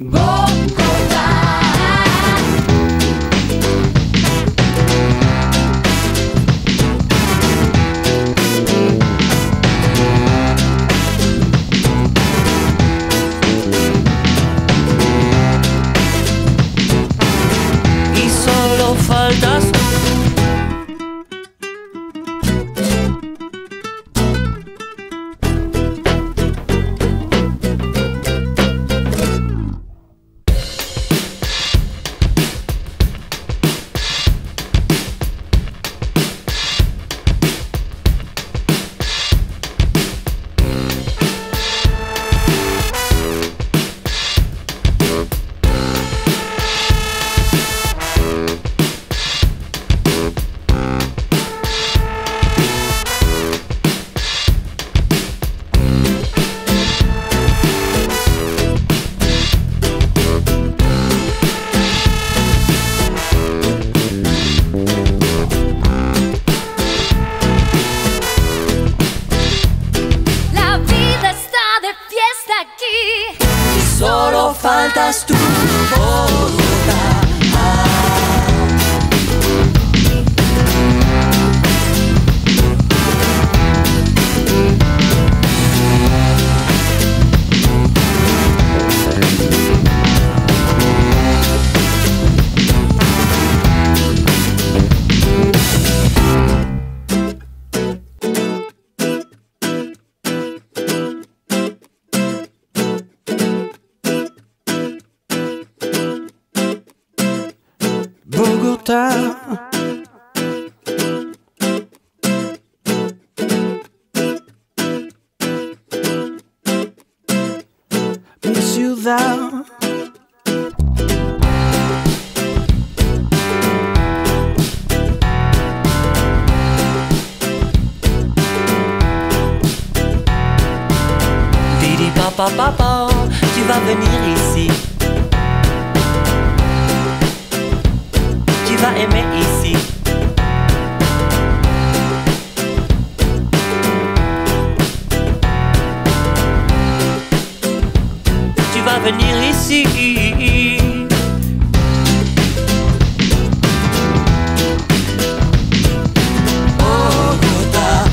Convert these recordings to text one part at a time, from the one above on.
Y solo faltas solo faltas tú, Bogotá. Bogotá. Mi ciudad. Didi papa, tu vas venir ici. Tu vas aimer ici. Tu vas venir ici. Bogotá.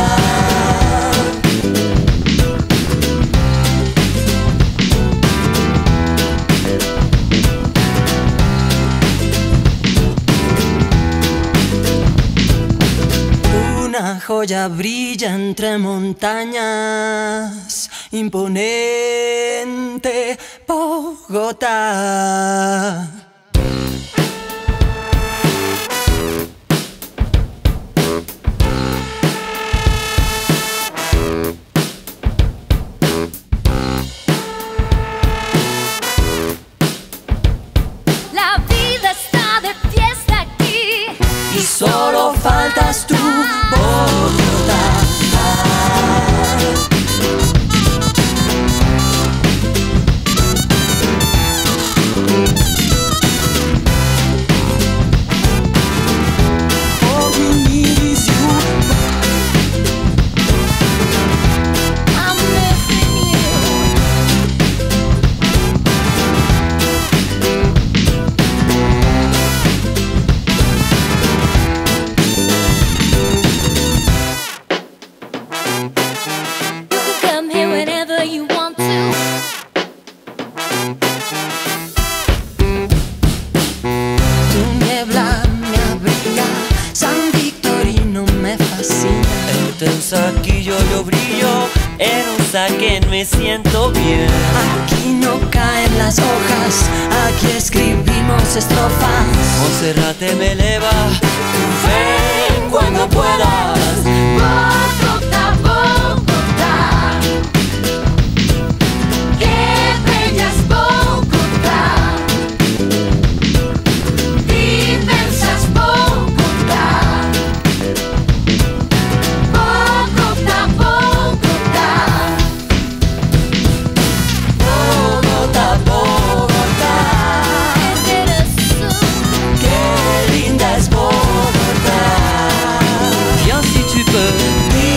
Una joya brilla entre montañas, imponente Bogotá. La vida está de fiesta aquí y solo faltas tú, Bogotá. All we need is you. I'm missing you. You can come here whenever you want to. Tu niebla me abriga, San Victorino me fascina. En teu saquillo yo brillo, en un saquén me siento bien. Aquí no caen las hojas, aquí escribimos estrofas. Monserrate me eleva, ven cuando puedas. Bogotá, Bogotá. Qué bella es Bogotá. Diversa es Bogotá. Bogotá, Bogotá. Bogotá, Bogotá. Eres tú. Qué linda es Bogotá. Viens si tu peux.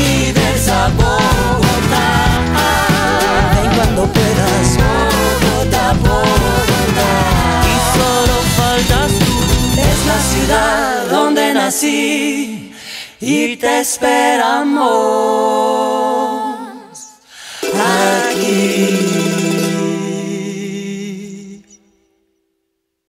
así y te esperamos aquí.